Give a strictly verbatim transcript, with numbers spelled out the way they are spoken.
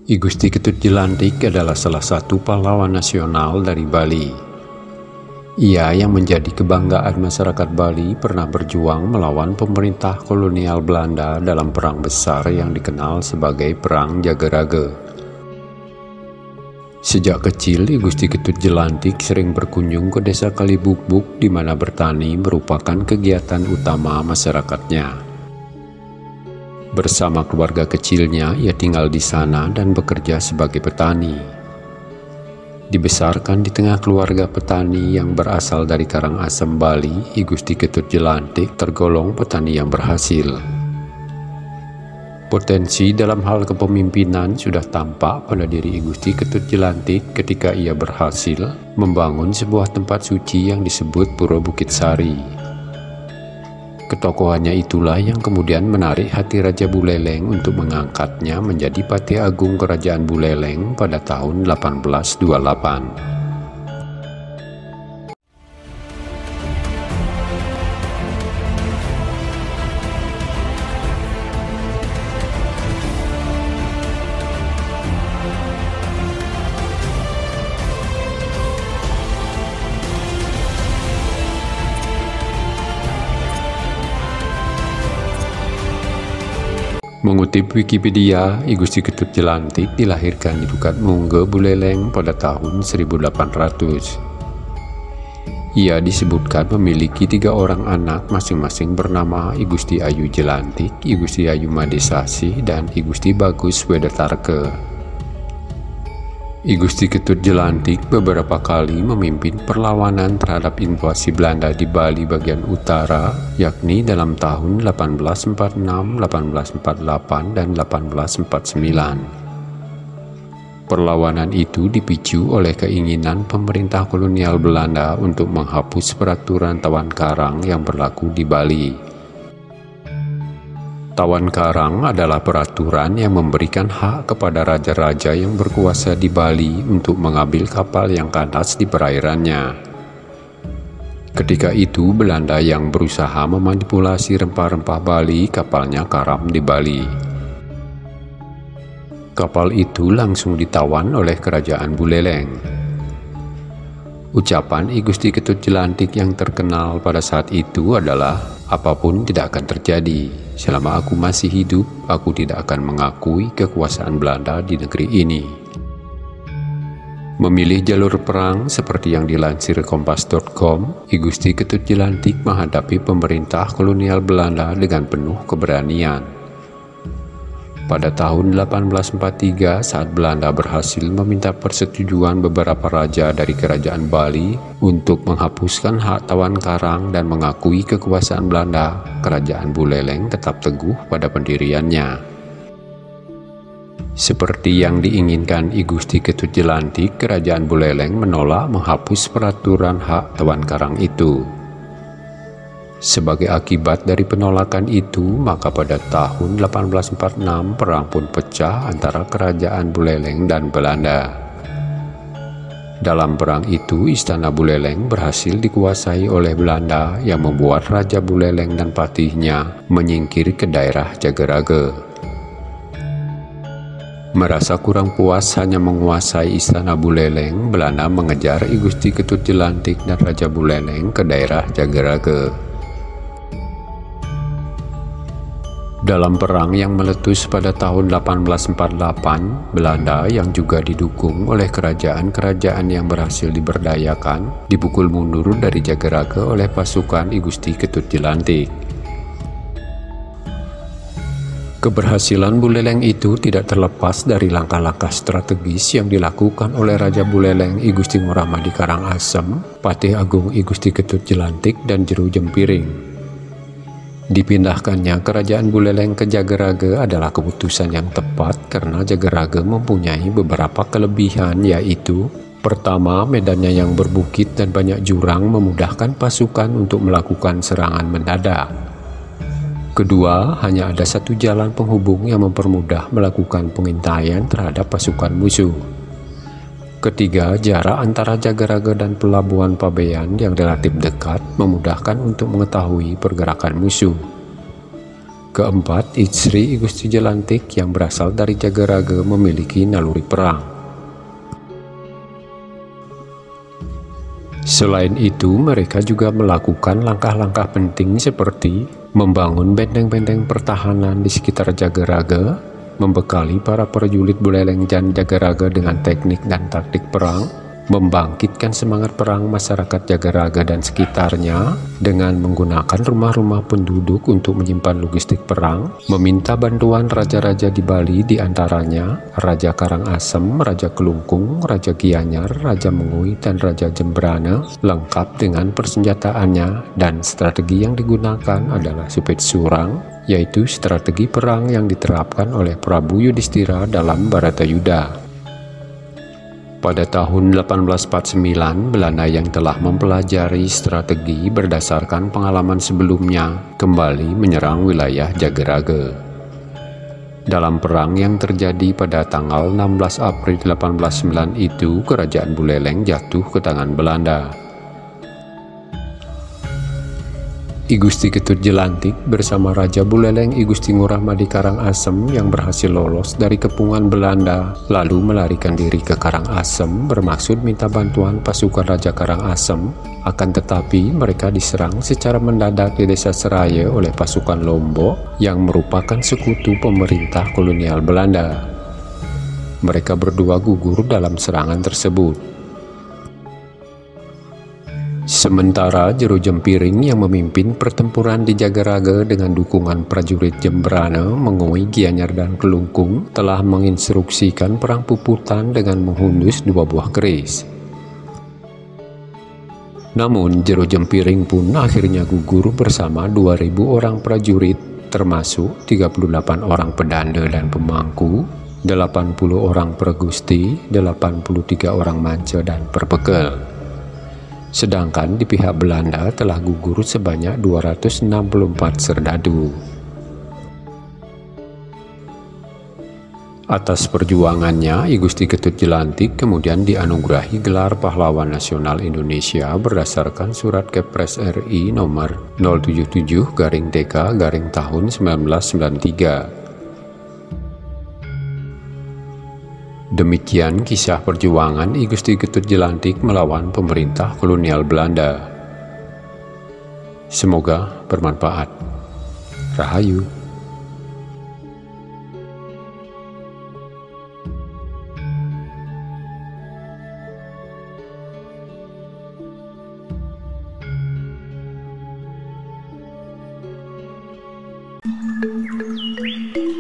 I Gusti Ketut Jelantik adalah salah satu pahlawan nasional dari Bali. Ia yang menjadi kebanggaan masyarakat Bali pernah berjuang melawan pemerintah kolonial Belanda dalam perang besar yang dikenal sebagai Perang Jagarage. Sejak kecil, I Gusti Ketut Jelantik sering berkunjung ke desa Kalibukbuk di mana bertani merupakan kegiatan utama masyarakatnya. Bersama keluarga kecilnya, ia tinggal di sana dan bekerja sebagai petani. Dibesarkan di tengah keluarga petani yang berasal dari Karangasem, Bali, I Gusti Ketut Jelantik tergolong petani yang berhasil. Potensi dalam hal kepemimpinan sudah tampak pada diri I Gusti Ketut Jelantik ketika ia berhasil membangun sebuah tempat suci yang disebut Pura Bukit Sari. Ketokohannya itulah yang kemudian menarik hati Raja Buleleng untuk mengangkatnya menjadi Patih Agung Kerajaan Buleleng pada tahun delapan belas dua puluh delapan. Mengutip Wikipedia, I Gusti Ketut Jelantik dilahirkan di Dukat Mungge, Buleleng pada tahun seribu delapan ratus. Ia disebutkan memiliki tiga orang anak masing-masing bernama I Gusti Ayu Jelantik, I Gusti Ayu Madesasi, dan I Gusti Bagus Wedatarke. I Gusti Ketut Jelantik beberapa kali memimpin perlawanan terhadap invasi Belanda di Bali bagian utara, yakni dalam tahun delapan belas empat puluh enam, delapan belas empat puluh delapan, dan delapan belas empat puluh sembilan. Perlawanan itu dipicu oleh keinginan pemerintah kolonial Belanda untuk menghapus peraturan tawan karang yang berlaku di Bali. Tawan karang adalah peraturan yang memberikan hak kepada raja-raja yang berkuasa di Bali untuk mengambil kapal yang kandas di perairannya. Ketika itu, Belanda yang berusaha memanipulasi rempah-rempah Bali, kapalnya karam di Bali. Kapal itu langsung ditawan oleh Kerajaan Buleleng. Ucapan I Gusti Ketut Jelantik yang terkenal pada saat itu adalah, "Apapun tidak akan terjadi. Selama aku masih hidup, aku tidak akan mengakui kekuasaan Belanda di negeri ini." Memilih jalur perang seperti yang dilansir kompas titik com, I Gusti Ketut Jelantik menghadapi pemerintah kolonial Belanda dengan penuh keberanian. Pada tahun delapan belas empat puluh tiga, saat Belanda berhasil meminta persetujuan beberapa raja dari Kerajaan Bali untuk menghapuskan hak tawan karang dan mengakui kekuasaan Belanda, Kerajaan Buleleng tetap teguh pada pendiriannya. Seperti yang diinginkan I Gusti Ketut Jelantik, Kerajaan Buleleng menolak menghapus peraturan hak tawan karang itu. Sebagai akibat dari penolakan itu, maka pada tahun delapan belas empat puluh enam perang pun pecah antara Kerajaan Buleleng dan Belanda. Dalam perang itu, Istana Buleleng berhasil dikuasai oleh Belanda yang membuat Raja Buleleng dan patihnya menyingkir ke daerah Jagarage. Merasa kurang puas hanya menguasai Istana Buleleng, Belanda mengejar I Gusti Ketut Jelantik dan Raja Buleleng ke daerah Jagarage. Dalam perang yang meletus pada tahun delapan belas empat puluh delapan, Belanda yang juga didukung oleh kerajaan-kerajaan yang berhasil diberdayakan, dipukul mundur dari Jagarage oleh pasukan I Gusti Ketut Jelantik. Keberhasilan Buleleng itu tidak terlepas dari langkah-langkah strategis yang dilakukan oleh Raja Buleleng I Gusti Ngurah Madi Karangasem, Patih Agung I Gusti Ketut Jelantik, dan Jeru Jempiring. Dipindahkannya Kerajaan Buleleng ke Jagarage adalah keputusan yang tepat karena Jagarage mempunyai beberapa kelebihan, yaitu pertama, medannya yang berbukit dan banyak jurang memudahkan pasukan untuk melakukan serangan mendadak. Kedua, hanya ada satu jalan penghubung yang mempermudah melakukan pengintaian terhadap pasukan musuh. Ketiga, jarak antara Jagarage dan Pelabuhan Pabean yang relatif dekat memudahkan untuk mengetahui pergerakan musuh. Keempat, istri I Gusti Jelantik yang berasal dari Jagaraga memiliki naluri perang. Selain itu, mereka juga melakukan langkah-langkah penting seperti membangun benteng-benteng pertahanan di sekitar Jagaraga, membekali para prajurit Buleleng dan Jagaraga dengan teknik dan taktik perang, membangkitkan semangat perang masyarakat Jagaraga dan sekitarnya dengan menggunakan rumah-rumah penduduk untuk menyimpan logistik perang, meminta bantuan raja-raja di Bali diantaranya Raja Karangasem, Raja Kelungkung, Raja Gianyar, Raja Mengui, dan Raja Jembrana lengkap dengan persenjataannya, dan strategi yang digunakan adalah Supit Surang, yaitu strategi perang yang diterapkan oleh Prabu Yudhistira dalam Bharatayuddha. Pada tahun delapan belas empat puluh sembilan, Belanda yang telah mempelajari strategi berdasarkan pengalaman sebelumnya kembali menyerang wilayah Jagaraga. Dalam perang yang terjadi pada tanggal enam belas April delapan belas sembilan itu, kerajaan Buleleng jatuh ke tangan Belanda. I Gusti Ketut Jelantik bersama Raja Buleleng I Gusti Ngurah Madi Karangasem yang berhasil lolos dari kepungan Belanda lalu melarikan diri ke Karangasem bermaksud minta bantuan pasukan Raja Karangasem, akan tetapi mereka diserang secara mendadak di Desa Seraya oleh pasukan Lombok yang merupakan sekutu pemerintah kolonial Belanda. Mereka berdua gugur dalam serangan tersebut. Sementara Jero Jempiring yang memimpin pertempuran di Jagaraga dengan dukungan prajurit Jembrana, Mengui, Gianyar, dan Kelungkung telah menginstruksikan perang puputan dengan menghunus dua buah keris. Namun Jero Jempiring pun akhirnya gugur bersama dua ribu orang prajurit, termasuk tiga puluh delapan orang pedanda dan pemangku, delapan puluh orang pragusti, delapan puluh tiga orang manca dan perbekal. Sedangkan di pihak Belanda telah gugur sebanyak dua ratus enam puluh empat serdadu. Atas perjuangannya, I Gusti Ketut Jelantik kemudian dianugerahi gelar Pahlawan Nasional Indonesia berdasarkan Surat Kepres R I nomor nol tujuh tujuh garing T K garing tahun seribu sembilan ratus sembilan puluh tiga. Demikian kisah perjuangan I Gusti Ketut Jelantik melawan pemerintah kolonial Belanda. Semoga bermanfaat. Rahayu. Thank you.